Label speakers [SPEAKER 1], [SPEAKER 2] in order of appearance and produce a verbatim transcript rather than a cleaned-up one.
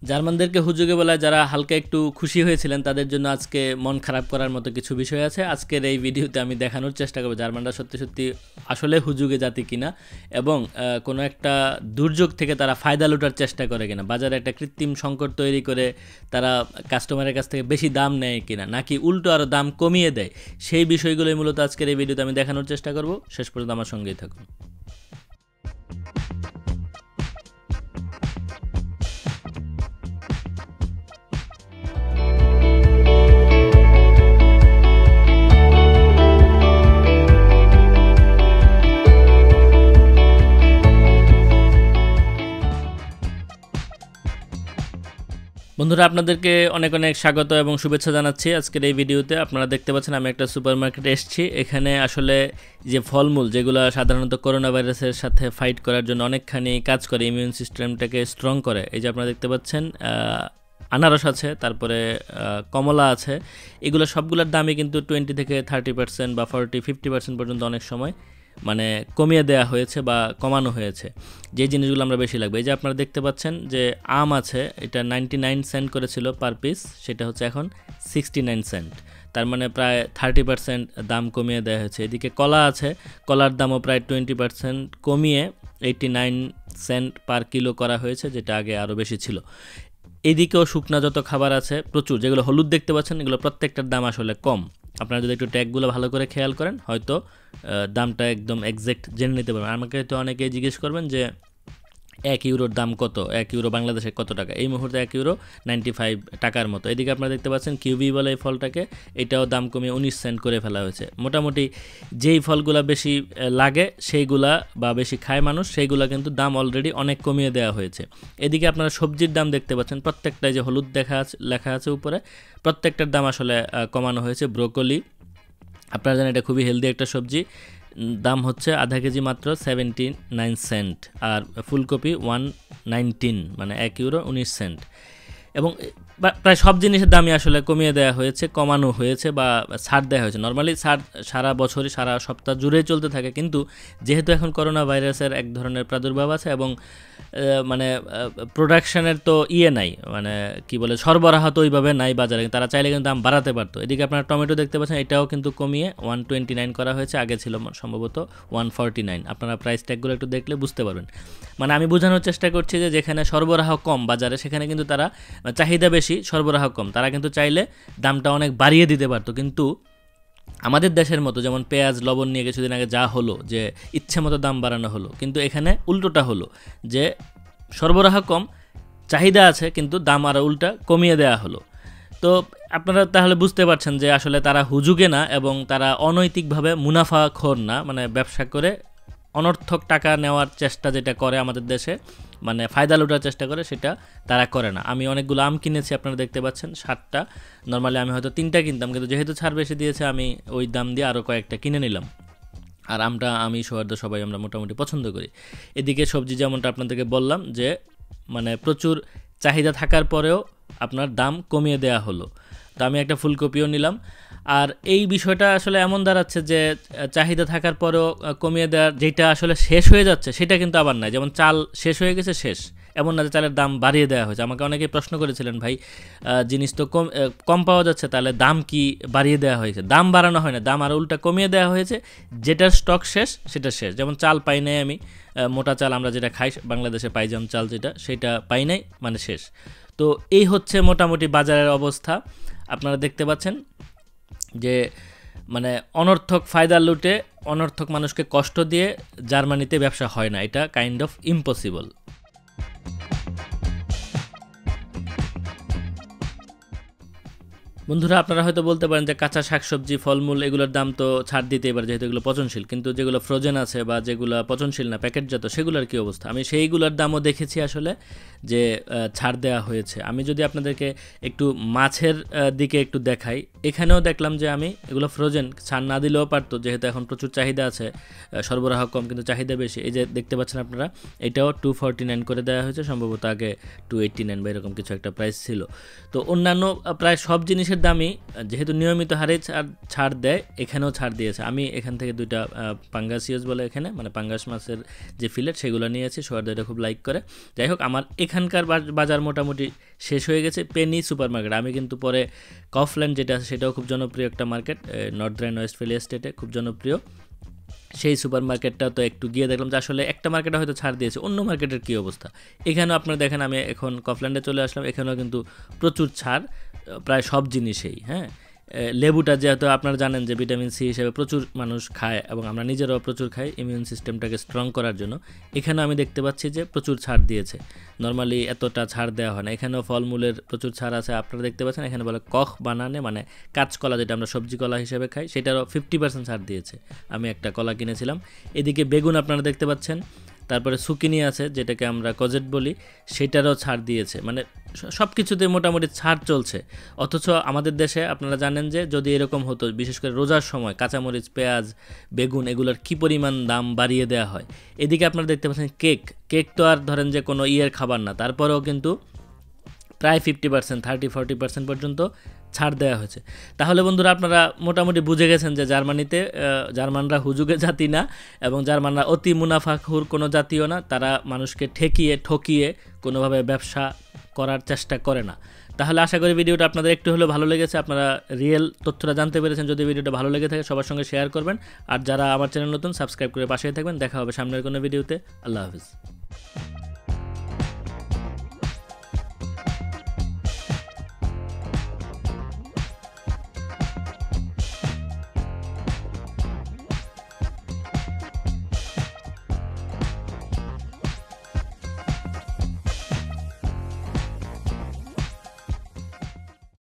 [SPEAKER 1] জার্মানদেরকে হুজুগে বলায় যারা হালকা একটু খুশি হয়েছিলেন তাদের জন্য আজকে মন খারাপ করার মতো কিছু বিষয় আছে। আজকের এই ভিডিওতে আমি দেখানোর চেষ্টা করব জার্মানরা সত্যি সত্যি আসলে হুজুগে জাতি কিনা এবং কোনো একটা দুর্যোগ থেকে তারা ফায়দা লুটার চেষ্টা করে কিনা, বাজারে একটা কৃত্রিম সংকট তৈরি করে তারা কাস্টমারের কাছ থেকে বেশি দাম নেয় কিনা, নাকি উল্টো আরও দাম কমিয়ে দেয়, সেই বিষয়গুলোই মূলত আজকের এই ভিডিওতে আমি দেখানোর চেষ্টা করব। শেষ পর্যন্ত আমার সঙ্গেই থাকুন। বন্ধুরা, আপনাদেরকে অনেক অনেক স্বাগত এবং শুভেচ্ছা জানাচ্ছি আজকের এই ভিডিওতে। আপনারা দেখতে পাচ্ছেন আমি একটা সুপার মার্কেটে এসেছি। এখানে আসলে যে ফলমূল যেগুলো সাধারণত করোনা ভাইরাসের সাথে ফাইট করার জন্য অনেকখানি কাজ করে, ইমিউন সিস্টেমটাকে স্ট্রং করে, এই যে আপনারা দেখতে পাচ্ছেন আনারস আছে, তারপরে কমলা আছে, এগুলো সবগুলোর দামই কিন্তু টোয়েন্টি থেকে থার্টি পার্সেন্ট বা ফর্টি ফিফটি পার্সেন্ট পর্যন্ত অনেক সময় মানে কমিয়ে দেওয়া হয়েছে বা কমানো হয়েছে, যে জিনিসগুলো আমরা বেশি লাগবে। এই যে আপনারা দেখতে পাচ্ছেন যে আম আছে, এটা নাইনটি নাইন সেন্ট করেছিল পার পিস, সেটা হচ্ছে এখন সিক্সটি নাইন সেন্ট, তার মানে প্রায় থার্টি পার্সেন্ট দাম কমিয়ে দেওয়া হয়েছে। এদিকে কলা আছে, কলার দামও প্রায় টোয়েন্টি পার্সেন্ট কমিয়ে eighty nine cent per kilo করা হয়েছে, যেটা আগে আরও বেশি ছিল। এদিকেও শুকনা যত খাবার আছে প্রচুর, যেগুলো হলুদ দেখতে পাচ্ছেন, এগুলো প্রত্যেকটার দাম আসলে কম। আপনারা যদি একটু ট্যাগগুলো ভালো করে খেয়াল করেন হয়তো দামটা একদম এক্স্যাক্ট জেনে নিতে পারবেন। আমাকে তো অনেকেই জিজ্ঞেস করবেন যে এক ইউরোর দাম কত, এক ইউরো বাংলাদেশে কত টাকা। এই মুহূর্তে এক ইউরো নাইনটি ফাইভ টাকার মতো। এদিকে আপনারা দেখতে পাচ্ছেন কিউবি বলে এই ফলটাকে, এটাও দাম কমিয়ে উনিশ সেন্ট করে ফেলা হয়েছে। মোটামুটি যেই ফলগুলা বেশি লাগে সেইগুলা বা বেশি খায় মানুষ, সেইগুলা কিন্তু দাম অলরেডি অনেক কমিয়ে দেওয়া হয়েছে। এদিকে আপনারা সবজির দাম দেখতে পাচ্ছেন, প্রত্যেকটাই যে হলুদ দেখা আছে লেখা আছে উপরে, প্রত্যেকটার দাম আসলে কমানো হয়েছে। ব্রোকলি আপনারা জানেন এটা খুবই হেলদি একটা সবজি, দাম হচ্ছে আধা কেজি মাত্র সেভেন্টি নাইন সেন্ট, আর ফুলকপি ওয়ান নাইনটিন মানে এক ইউরো উনিশ সেন্ট। এবং প্রায় সব জিনিসের দামই আসলে কমিয়ে দেওয়া হয়েছে, কমানো হয়েছে বা ছাড় দেওয়া হয়েছে। নর্মালি ছাড় সারা বছরই সারা সপ্তাহ জুড়েই চলতে থাকে, কিন্তু যেহেতু এখন করোনা ভাইরাসের এক ধরনের প্রাদুর্ভাব আছে এবং মানে প্রোডাকশানের তো ইয়ে নাই, মানে কি বলে সরবরাহ তো ওইভাবে নাই বাজারে, তারা চাইলে কিন্তু দাম বাড়াতে পারতো। এদিকে আপনারা টমেটো দেখতে পাচ্ছেন, এটাও কিন্তু কমিয়ে ওয়ান টোয়েন্টি নাইন করা হয়েছে, আগে ছিল সম্ভবত ওয়ান ফর্টি নাইন। আপনারা প্রাইস ট্যাগগুলো একটু দেখলে বুঝতে পারবেন। মানে আমি বোঝানোর চেষ্টা করছি যে যেখানে সরবরাহ কম বাজারে, সেখানে কিন্তু তারা চাহিদা বেশি, সরবরাহ কম, তারা কিন্তু চাইলে দামটা অনেক বাড়িয়ে দিতে পারতো। কিন্তু আমাদের দেশের মতো যেমন পেঁয়াজ লবণ নিয়ে কিছুদিন আগে যা হলো যে ইচ্ছে মতো দাম বাড়ানো হলো, কিন্তু এখানে উল্টোটা হলো যে সরবরাহ কম, চাহিদা আছে, কিন্তু দাম আরও উল্টা কমিয়ে দেওয়া হলো। তো আপনারা তাহলে বুঝতে পারছেন যে আসলে তারা হুজুগে না এবং তারা অনৈতিকভাবে মুনাফাখোর না, মানে ব্যবসা করে অনর্থক টাকা নেওয়ার চেষ্টা যেটা করে আমাদের দেশে, মানে ফায়দা লুটার চেষ্টা করে, সেটা তারা করে না। আমি অনেকগুলো আম কিনেছি, আপনারা দেখতে পাচ্ছেন ষাটটা, নর্মালি আমি হয়তো তিনটা কিনতাম, কিন্তু যেহেতু ছাড় বেশি দিয়েছে আমি ওই দাম দিয়ে আরও কয়েকটা কিনে নিলাম। আর আমটা আমি সৌহার্দ্য সবাই আমরা মোটামুটি পছন্দ করি। এদিকে সবজি যেমনটা আপনাদেরকে বললাম যে মানে প্রচুর চাহিদা থাকার পরেও আপনার দাম কমিয়ে দেওয়া হলো। তো আমি একটা ফুলকপিও নিলাম। আর এই বিষয়টা আসলে এমন দাঁড়াচ্ছে যে চাহিদা থাকার পরেও কমিয়ে দেওয়ার যেটা আসলে শেষ হয়ে যাচ্ছে সেটা কিন্তু আবার নাই। যেমন চাল শেষ হয়ে গেছে, শেষ এমন না যে চালের দাম বাড়িয়ে দেওয়া হয়েছে। আমাকে অনেকেই প্রশ্ন করেছিলেন, ভাই জিনিস তো কম কম পাওয়া যাচ্ছে, তাহলে দাম কি বাড়িয়ে দেওয়া হয়েছে? দাম বাড়ানো হয় না, দাম আরও উল্টা কমিয়ে দেওয়া হয়েছে। যেটার স্টক শেষ সেটা শেষ। যেমন চাল পাই নাই আমি, মোটা চাল আমরা যেটা খাই বাংলাদেশে পাই যেমন চাল, যেটা সেটা পাই নাই, মানে শেষ। তো এই হচ্ছে মোটামুটি বাজারের অবস্থা। আপনারা দেখতে পাচ্ছেন যে মানে অনর্থক ফায়দা লুটে অনর্থক মানুষকে কষ্ট দিয়ে জার্মানিতে ব্যবসা হয় না, এটা কাইন্ড অফ ইম্পসিবল। বন্ধুরা, আপনারা হয়তো বলতে পারেন যে কাঁচা শাকসবজি ফলমূল এগুলোর দাম তো ছাড় দিতেই পারে যেহেতু এগুলো পচনশীল, কিন্তু যেগুলো ফ্রোজেন আছে বা যেগুলো পচনশীল না প্যাকেটজাত, সেগুলোর কী অবস্থা? আমি সেইগুলোর দামও দেখেছি আসলে যে ছাড় দেওয়া হয়েছে। আমি যদি আপনাদেরকে একটু মাছের দিকে একটু দেখাই, এখানেও দেখলাম যে আমি এগুলো ফ্রোজেন ছাড় না দিলেও পারতো, যেহেতু এখন প্রচুর চাহিদা আছে, সরবরাহ কম কিন্তু চাহিদা বেশি। এই যে দেখতে পাচ্ছেন আপনারা, এটাও টু ফর্টি নাইন করে দেওয়া হয়েছে, সম্ভবত আগে টু এইট্টি নাইন বা এরকম কিছু একটা প্রাইস ছিল। তো অন্যান্য প্রায় সব জিনিসের দামই যেহেতু নিয়মিত হারে ছাড় দেয়, এখানেও ছাড় দিয়েছে। আমি এখান থেকে দুইটা পাঙ্গাসিয়াস বলে এখানে মানে পাঙ্গাস মাছের যে ফিলেট সেগুলো নিয়েছি, সৌহার্দ্য এটা খুব লাইক করে। যাই হোক, আমার এখানকার বাজার মোটামুটি শেষ হয়ে গেছে পেনি সুপার মার্কেট। আমি কিন্তু পরে কফল্যান্ড যেটা আছে সেটাও খুব জনপ্রিয় একটা মার্কেট, নর্থ রাইন ওয়েস্টফালিয়া স্টেটে খুব জনপ্রিয়। সেই সুপার মার্কেটটা তো একটু গিয়ে দেখলাম যে আসলে একটা মার্কেটে হয়তো ছাড় দিয়েছে, অন্য মার্কেটের কী অবস্থা। এখানেও আপনারা দেখেন, আমি এখন কফল্যান্ডে চলে আসলাম, এখানেও কিন্তু প্রচুর ছাড় প্রায় সব জিনিসেই। হ্যাঁ, লেবুটা যেহেতু আপনারা জানেন যে ভিটামিন সি হিসেবে প্রচুর মানুষ খায় এবং আমরা নিজেরাও প্রচুর খাই ইমিউন সিস্টেমটাকে স্ট্রং করার জন্য। এখানেও আমি দেখতে পাচ্ছি যে প্রচুর ছাড় দিয়েছে, নর্মালি এতটা ছাড় দেওয়া হয় না। এখানেও ফলমূলের প্রচুর ছাড় আছে, আপনারা দেখতে পাচ্ছেন। এখানে বলে কখ বানানে, মানে কাঁচকলা যেটা আমরা সবজি কলা হিসেবে খাই, সেটারও ফিফটি পার্সেন্ট ছাড় দিয়েছে। আমি একটা কলা কিনেছিলাম। এদিকে বেগুন আপনারা দেখতে পাচ্ছেন, তারপরে সুকিনি আছে যেটাকে আমরা কজেট বলি, সেটারও ছাড় দিয়েছে। মানে সব কিছুতে মোটামুটি ছাড় চলছে। অথচ আমাদের দেশে আপনারা জানেন যে যদি এরকম হতো, বিশেষ করে রোজার সময় কাঁচামরিচ, পেঁয়াজ, বেগুন এগুলোর কী পরিমাণ দাম বাড়িয়ে দেওয়া হয়। এদিকে আপনারা দেখতে পাচ্ছেন কেক কেক তো আর ধরেন যে কোনো ইয়ের খাবার না, তারপরেও কিন্তু প্রায় fifty percent thirty forty percent পর্যন্ত ছাড় দেওয়া হয়েছে। তাহলে বন্ধুরা আপনারা মোটামুটি বুঝে গেছেন যে জার্মানিতে জার্মানরা হুজুগে জাতি না এবং জার্মানরা অতি মুনাফাখুর কোনো জাতীয় না। তারা মানুষকে ঠেকিয়ে ঠকিয়ে কোনোভাবে ব্যবসা করার চেষ্টা করে না। তাহলে আশা করি ভিডিওটা আপনাদের একটু হলেও ভালো লেগেছে, আপনারা রিয়েল তথ্যটা জানতে পেরেছেন। যদি ভিডিওটা ভালো লেগে থাকে সবার সঙ্গে শেয়ার করবেন, আর যারা আমার চ্যানেল নতুন সাবস্ক্রাইব করে পাশেই থাকবেন। দেখা হবে সামনের কোনো ভিডিওতে। আল্লাহ হাফিজ।